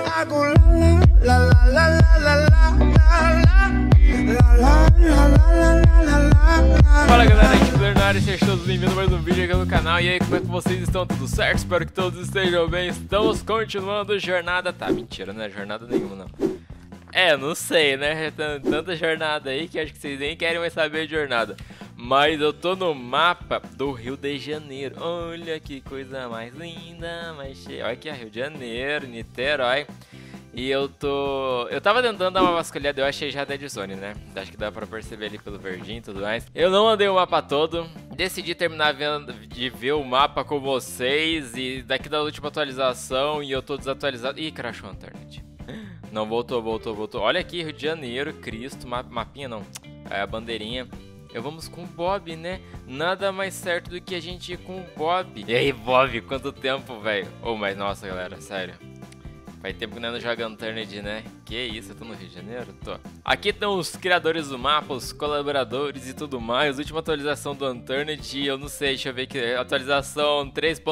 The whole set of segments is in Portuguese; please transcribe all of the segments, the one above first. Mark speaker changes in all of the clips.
Speaker 1: Fala galera, aqui é o Leonardo, sejam todos bem-vindos a mais um vídeo aqui no canal. E aí, como é que vocês estão? Tudo certo? Espero que todos estejam bem. Estamos continuando jornada. Tá, mentira, não é jornada nenhuma não. Não sei, né? Tanta jornada aí que acho que vocês nem querem mais saber de jornada. Mas eu tô no mapa do Rio de Janeiro. Olha que coisa mais linda, mais cheia. Olha aqui, Rio de Janeiro, Niterói. E eu tava tentando dar uma vasculhada, eu achei já Dead Zone, né? Acho que dá pra perceber ali pelo verdinho e tudo mais. Eu não andei o mapa todo, decidi terminar de ver o mapa com vocês. E daqui da última atualização, e eu tô desatualizado. Ih, crashou a internet. Não, voltou. Olha aqui, Rio de Janeiro, Cristo, mapinha não, a bandeirinha. Vamos com o Bob, né? Nada mais certo do que a gente ir com o Bob. E aí, Bob, quanto tempo, velho? Mas nossa, galera, sério. Faz tempo que não joga Unturned, né? Que isso, eu tô no Rio de Janeiro? Tô. Aqui estão os criadores do mapa, os colaboradores e tudo mais. Última atualização do Unturned, eu não sei, deixa eu ver aqui. Atualização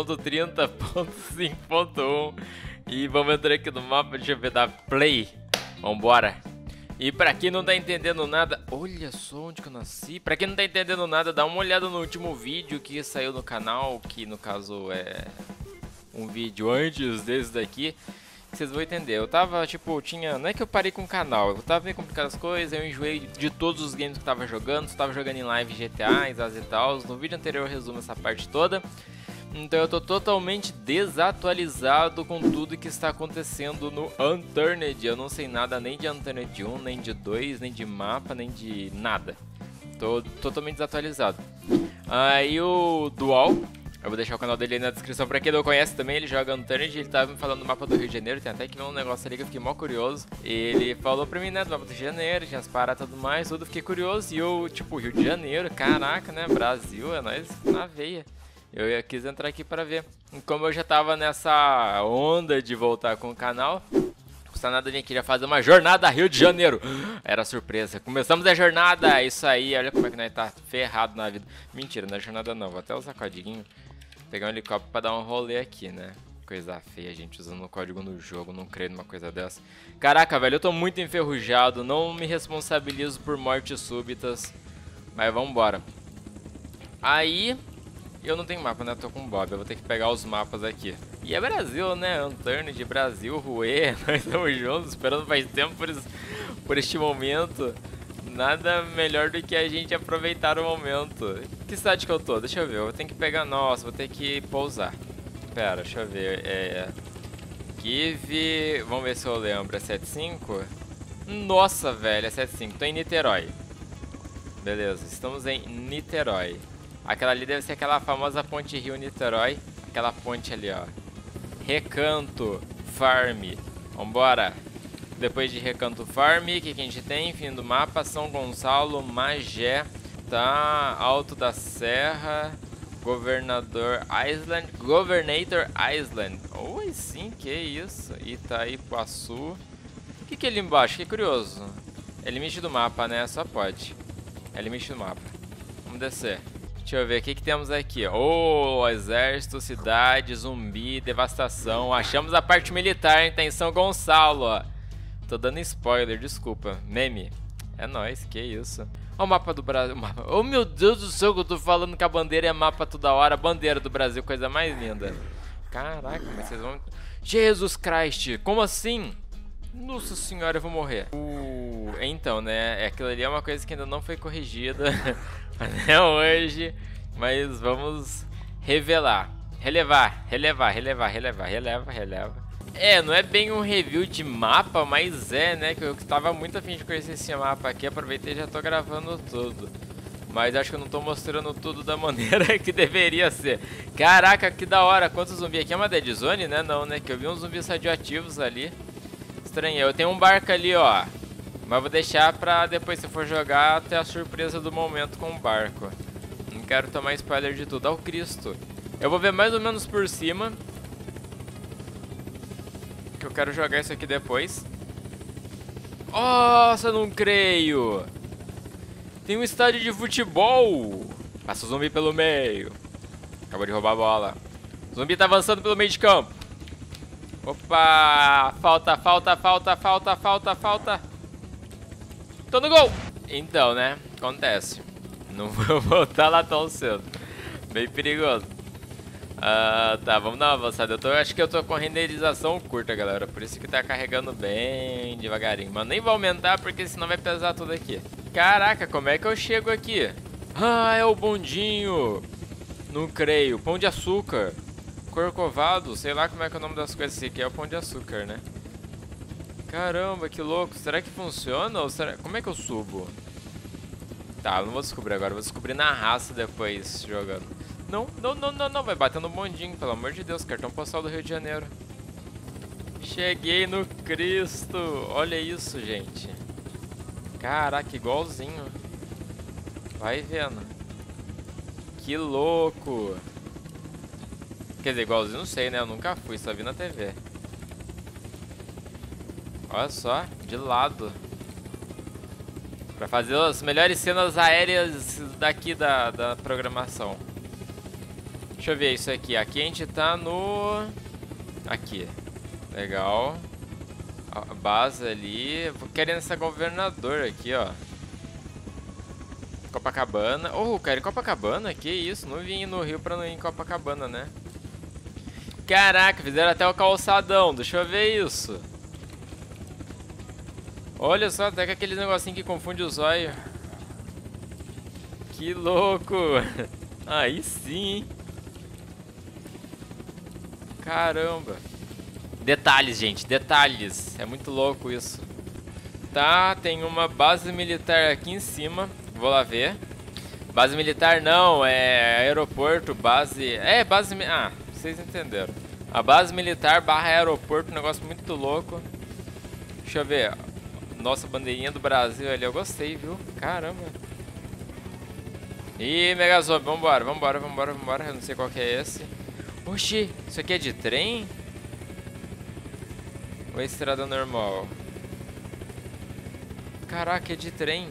Speaker 1: 3.30.5.1. E vamos entrar aqui no mapa, deixa eu ver, da Play. Vambora. E pra quem não tá entendendo nada, olha só onde que eu nasci. Pra quem não tá entendendo nada, dá uma olhada no último vídeo que saiu no canal, que no caso é um vídeo antes desse daqui. Vocês vão entender, eu tava, tipo, não é que eu parei com o canal, eu tava meio complicado as coisas, eu enjoei de todos os games que eu tava jogando, tava jogando em live GTA, e tal. No vídeo anterior eu resumo essa parte toda. Então eu tô totalmente desatualizado com tudo que está acontecendo no Unturned. Eu não sei nada nem de Unturned 1, nem de 2, nem de mapa, nem de nada. Tô totalmente desatualizado. Aí o Dual, eu vou deixar o canal dele aí na descrição pra quem não conhece também, ele joga Unturned, ele tava me falando do mapa do Rio de Janeiro, tem até que ver um negócio ali que eu fiquei mó curioso. Ele falou pra mim, né, do mapa do Rio de Janeiro, tinha as paradas e tudo mais, tudo, fiquei curioso. E eu, tipo, Rio de Janeiro, caraca, né, Brasil, é nóis na veia. Eu quis entrar aqui pra ver. E como eu já tava nessa onda de voltar com o canal, não custa nada vir aqui já fazer uma jornada Rio de Janeiro. Era surpresa. Começamos a jornada, isso aí, olha como é que nós tá ferrado na vida. Mentira, não é jornada não, vou até usar código. Pegar um helicóptero pra dar um rolê aqui, né? Coisa feia, gente, usando o código no jogo, não creio numa coisa dessa. Caraca, velho, eu tô muito enferrujado, não me responsabilizo por mortes súbitas. Mas vambora. Aí, eu não tenho mapa, né? Eu tô com o Bob, eu vou ter que pegar os mapas aqui. E é Brasil, né? Unturned, Brasil, Rue, nós estamos juntos, esperando faz tempo por este momento. Nada melhor do que a gente aproveitar o momento. Que cidade que eu tô? Deixa eu ver, eu vou ter que pegar... Nossa, vou ter que pousar. Pera, deixa eu ver, Give... Vamos ver se eu lembro, é 75? Nossa, velho, é 75, tô em Niterói. Beleza, estamos em Niterói. Aquela ali deve ser aquela famosa ponte Rio-Niterói. Aquela ponte ali, ó. Recanto Farm. Vambora. Depois de Recanto Farm, o que a gente tem? Fim do mapa, São Gonçalo, Magé, tá? Alto da Serra, Governator Island. Oi, sim, que isso? Itaipuaçu. O que é ali embaixo? Que curioso. É limite do mapa, né? Só pode. É limite do mapa. Vamos descer. Deixa eu ver, o que temos aqui? Exército, cidade, zumbi, devastação. Achamos a parte militar, hein? Tá em São Gonçalo, ó. Tô dando spoiler, desculpa. Meme. É nóis, que isso. Ó o mapa do Brasil. Oh, meu Deus do céu, que eu tô falando que a bandeira é mapa toda hora. Bandeira do Brasil, coisa mais linda. Caraca, mas vocês vão... Jesus Christ, como assim? Nossa senhora, eu vou morrer. Então, né, aquilo ali é uma coisa que ainda não foi corrigida até hoje. Mas vamos revelar. Releva. Não é bem um review de mapa, mas né, que eu tava muito afim de conhecer esse mapa aqui, aproveitei e já tô gravando tudo. Mas acho que eu não tô mostrando tudo da maneira que deveria ser. Caraca, que da hora, quantos zumbis aqui? É uma Dead Zone, né? Não, né, que eu vi uns zumbis radioativos ali. Estranhei, eu tenho um barco ali, ó. Mas vou deixar pra depois, se for jogar, ter a surpresa do momento com o barco. Não quero tomar spoiler de tudo. Ó o Cristo. Eu vou ver mais ou menos por cima, que eu quero jogar isso aqui depois. Nossa, não creio. Tem um estádio de futebol. Passa o zumbi pelo meio. Acabou de roubar a bola. O zumbi tá avançando pelo meio de campo. Opa! Falta. Tô no gol! Então, né? Acontece. Não vou voltar lá tão cedo. Bem perigoso. Tá, vamos dar uma avançada. Acho que eu tô com renderização curta, galera. Por isso que tá carregando bem devagarinho. Mas nem vou aumentar, porque senão vai pesar tudo aqui. Caraca, como é que eu chego aqui? Ah, é o bondinho. Não creio. Pão de açúcar. Corcovado. Sei lá como é que é o nome das coisas. Esse aqui é o pão de açúcar, né? Caramba, que louco. Será que funciona? Ou será... Como é que eu subo? Tá, eu não vou descobrir agora. Vou descobrir na raça depois, jogando. Não. Vai bater no bondinho, pelo amor de Deus. Cartão postal do Rio de Janeiro. Cheguei no Cristo. Olha isso, gente. Caraca, igualzinho. Vai vendo. Que louco. Quer dizer, igualzinho, não sei, né? Eu nunca fui, só vi na TV. Olha só, de lado. Pra fazer as melhores cenas aéreas daqui da programação. Deixa eu ver isso aqui. Aqui a gente tá no... Aqui. Legal. A base ali. Vou querendo essa governador aqui, ó. Copacabana. Oh, quero ir em Copacabana? Que isso? Não vim no Rio pra não ir em Copacabana, né? Caraca, fizeram até o calçadão. Deixa eu ver isso. Olha só, até com aquele negocinho que confunde os olhos. Que louco. Aí sim, hein? Caramba. Detalhes, gente, detalhes. É muito louco isso. Tá, tem uma base militar aqui em cima. Vou lá ver. Base militar não, é aeroporto, base... É, base... Ah, vocês entenderam. A base militar barra aeroporto, um negócio muito louco. Deixa eu ver. Nossa, bandeirinha do Brasil ali, eu gostei, viu? Caramba. Ih, Megazord, vambora. Eu não sei qual que é esse. Oxi, isso aqui é de trem? Ou é estrada normal? Caraca, é de trem.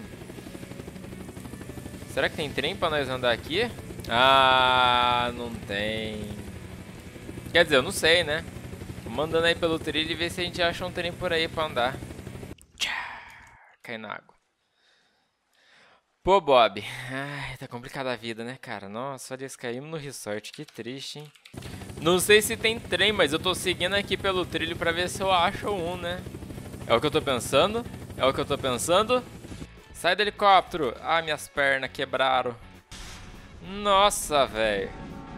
Speaker 1: Será que tem trem pra nós andar aqui? Ah, não tem. Quer dizer, eu não sei, né? Tô mandando aí pelo trilho e ver se a gente acha um trem por aí pra andar. Cai na água. Pô, Bob. Ai, tá complicada a vida, né, cara? Nossa, olha, caímos no resort. Que triste, hein? Não sei se tem trem, mas eu tô seguindo aqui pelo trilho pra ver se eu acho um, né? É o que eu tô pensando. Sai do helicóptero. Ah, minhas pernas quebraram. Nossa, velho.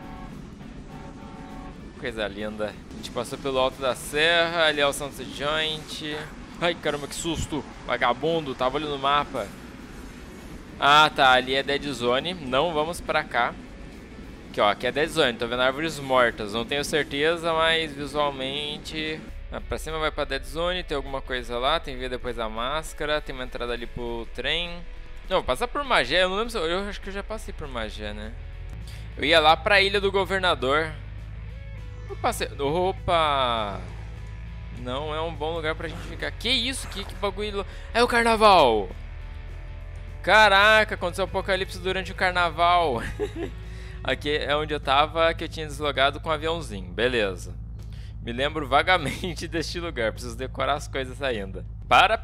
Speaker 1: Coisa linda. A gente passou pelo alto da serra. Ali é o Santos Joint. Ai, caramba, que susto. Vagabundo, tava olhando no mapa. Ah, tá, ali é Dead Zone. Não vamos pra cá. Aqui, ó, aqui é Dead Zone. Tô vendo árvores mortas. Não tenho certeza, mas visualmente... Ah, pra cima vai pra Dead Zone. Tem alguma coisa lá. Tem que ver depois a máscara. Tem uma entrada ali pro trem. Não, vou passar por Magé. Eu não lembro se... Eu acho que eu já passei por Magé, né? Eu ia lá pra Ilha do Governador. Eu passei... Opa! Não é um bom lugar pra gente ficar. Que isso? Que bagulho... É o carnaval! Caraca, aconteceu um apocalipse durante o carnaval. Aqui é onde eu tava, que eu tinha deslogado com um aviãozinho. Beleza. Me lembro vagamente deste lugar. Preciso decorar as coisas ainda. Para.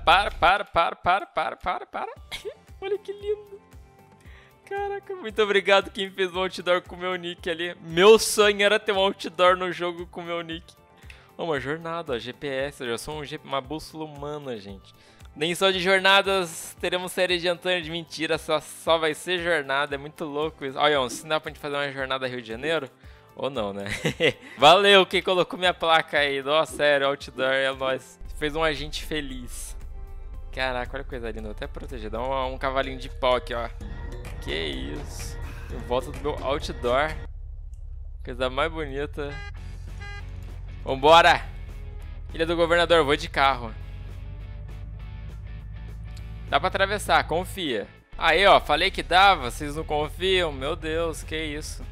Speaker 1: Olha que lindo. Caraca, muito obrigado quem fez um outdoor com o meu nick ali. Meu sonho era ter um outdoor no jogo com o meu nick. Uma jornada, ó, GPS. Eu já sou uma bússola humana, gente. Nem só de jornadas teremos série de Antônio de mentira, só vai ser jornada, é muito louco isso. Olha, se dá pra gente fazer uma jornada Rio de Janeiro, ou não, né? Valeu quem colocou minha placa aí, nossa, sério, outdoor, é nóis. Fez um agente feliz. Caraca, olha que coisa linda, vou até proteger, dá um cavalinho de pau aqui, ó. Que isso, em volta do meu outdoor, coisa mais bonita. Vambora! Ilha do Governador, vou de carro. Dá pra atravessar, confia. Aí, ó, falei que dava, vocês não confiam? Meu Deus, que isso.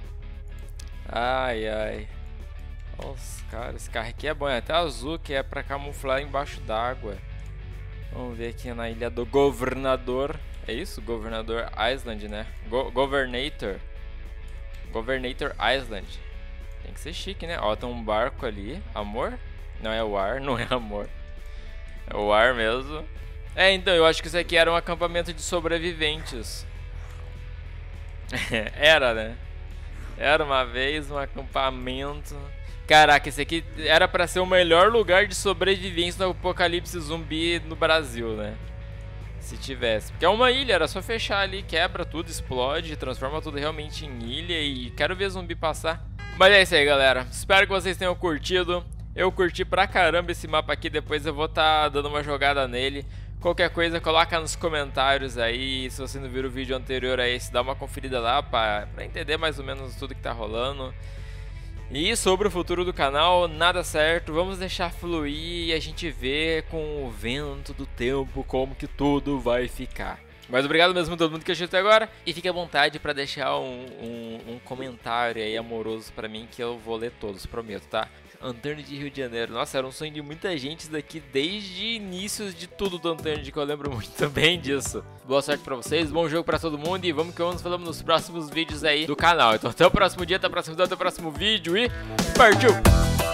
Speaker 1: Ai, ai. Nossa, cara, esse carro aqui é bom. É até azul, que é pra camuflar embaixo d'água. Vamos ver aqui na Ilha do Governador. É isso? Governador Island, né? Governator. Governator Island. Tem que ser chique, né? Ó, tem um barco ali. Amor? Não é war, não é amor. É war mesmo. É, então, eu acho que isso aqui era um acampamento de sobreviventes. Era, né? Era uma vez um acampamento. Caraca, esse aqui era pra ser o melhor lugar de sobrevivência no apocalipse zumbi no Brasil, né? Se tivesse. Porque é uma ilha, era só fechar ali, quebra tudo, explode, transforma tudo realmente em ilha e quero ver zumbi passar. Mas é isso aí, galera. Espero que vocês tenham curtido. Eu curti pra caramba esse mapa aqui, depois eu vou estar dando uma jogada nele. Qualquer coisa, coloca nos comentários aí. Se você não viu o vídeo anterior a esse, dá uma conferida lá pra entender mais ou menos tudo que tá rolando. E sobre o futuro do canal, nada certo, vamos deixar fluir e a gente vê com o vento do tempo como que tudo vai ficar. Mas obrigado mesmo a todo mundo que assistiu até agora. E fique à vontade para deixar um comentário aí amoroso para mim que eu vou ler todos, prometo, tá? Antônio de Rio de Janeiro. Nossa, era um sonho de muita gente isso daqui desde inícios de tudo do Antônio, que eu lembro muito bem disso. Boa sorte pra vocês, bom jogo pra todo mundo e vamos que vamos falando nos próximos vídeos aí do canal. Então até o próximo dia, até o próximo vídeo e partiu!